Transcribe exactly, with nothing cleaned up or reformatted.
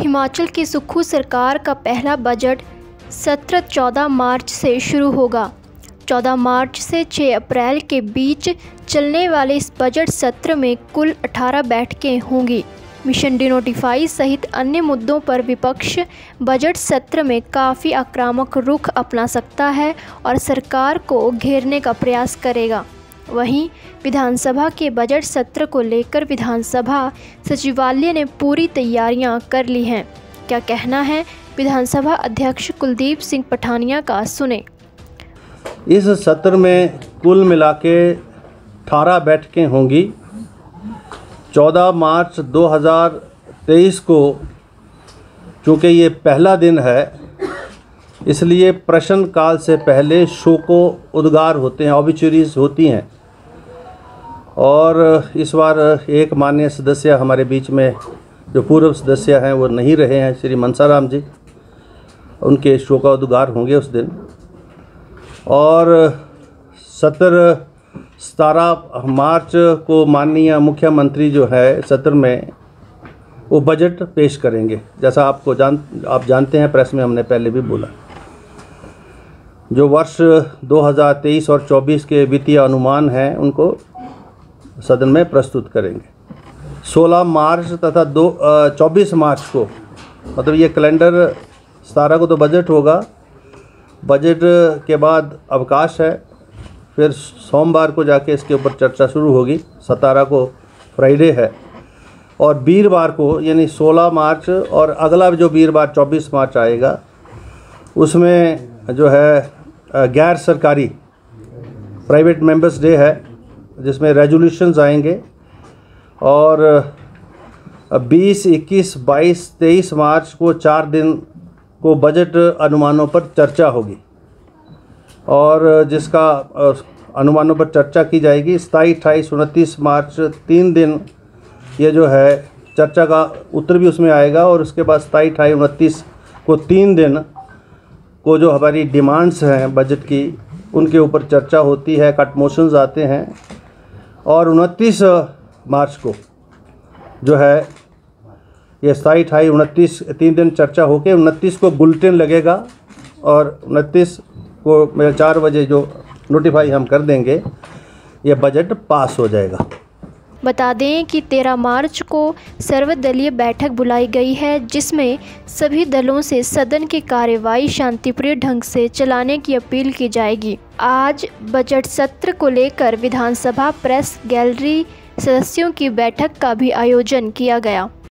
हिमाचल की सुक्खू सरकार का पहला बजट सत्र चौदह मार्च से शुरू होगा। चौदह मार्च से छह अप्रैल के बीच चलने वाले इस बजट सत्र में कुल अठारह बैठकें होंगी। मिशन डिनोटिफाई सहित अन्य मुद्दों पर विपक्ष बजट सत्र में काफ़ी आक्रामक रुख अपना सकता है और सरकार को घेरने का प्रयास करेगा। वहीं विधानसभा के बजट सत्र को लेकर विधानसभा सचिवालय ने पूरी तैयारियां कर ली हैं। क्या कहना है विधानसभा अध्यक्ष कुलदीप सिंह पठानिया का, सुने। इस सत्र में कुल मिला के अठारह बैठकें होंगी। चौदह मार्च दो हज़ार तेईस को चूँकि ये पहला दिन है, इसलिए प्रश्न काल से पहले शोको उद्गार होते हैं, ऑबिचुरीज होती हैं। और इस बार एक माननीय सदस्य हमारे बीच में जो पूर्व सदस्य हैं वो नहीं रहे हैं, श्री मनसाराम जी, उनके शोका उद्गार होंगे उस दिन। और सत्रह सतारह मार्च को माननीय मुख्यमंत्री जो है सत्र में वो बजट पेश करेंगे। जैसा आपको जान आप जानते हैं, प्रेस में हमने पहले भी बोला, जो वर्ष दो हज़ार तेईस और चौबीस के वित्तीय अनुमान हैं उनको सदन में प्रस्तुत करेंगे। सोलह मार्च तथा दो चौबीस मार्च को, मतलब ये कैलेंडर सतारह को तो बजट होगा, बजट के बाद अवकाश है, फिर सोमवार को जाके इसके ऊपर चर्चा शुरू होगी। सतारह को फ्राइडे है और वीरवार को यानी सोलह मार्च और अगला जो वीरवार चौबीस मार्च आएगा उसमें जो है गैर सरकारी प्राइवेट मेंबर्स डे है, जिसमें रेजोल्यूशंस आएंगे। और बीस, इक्कीस, बाईस, तेईस मार्च को चार दिन को बजट अनुमानों पर चर्चा होगी और जिसका अनुमानों पर चर्चा की जाएगी। सताईस, अट्ठाईस, उनतीस मार्च तीन दिन ये जो है चर्चा का उत्तर भी उसमें आएगा। और उसके बाद सताईस, अट्ठाईस, उनतीस को तीन दिन को जो हमारी डिमांड्स हैं बजट की, उनके ऊपर चर्चा होती है, कट मोशंस आते हैं। और उनतीस मार्च को जो है ये सताईस, अट्ठाईस, उनतीस तीन दिन चर्चा होके उनतीस को बुलेटिन लगेगा और उनतीस को मेरे चार बजे जो नोटिफाई हम कर देंगे, ये बजट पास हो जाएगा। बता दें कि तेरह मार्च को सर्वदलीय बैठक बुलाई गई है, जिसमें सभी दलों से सदन की कार्यवाही शांतिप्रिय ढंग से चलाने की अपील की जाएगी। आज बजट सत्र को लेकर विधानसभा प्रेस गैलरी सदस्यों की बैठक का भी आयोजन किया गया।